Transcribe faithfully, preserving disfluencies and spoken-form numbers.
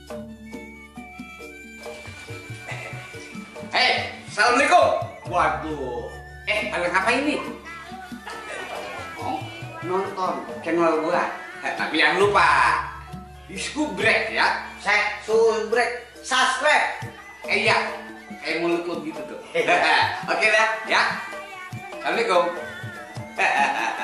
Hei, assalamualaikum. Waduh, eh pada ngapain nih? Oh, nonton channel gua. Eh, tapi jangan lupa di subrek ya. Saya subrek, subscribe. Eh iya, kayak mulut lo gitu tuh. Oke dah, ya. Assalamualaikum.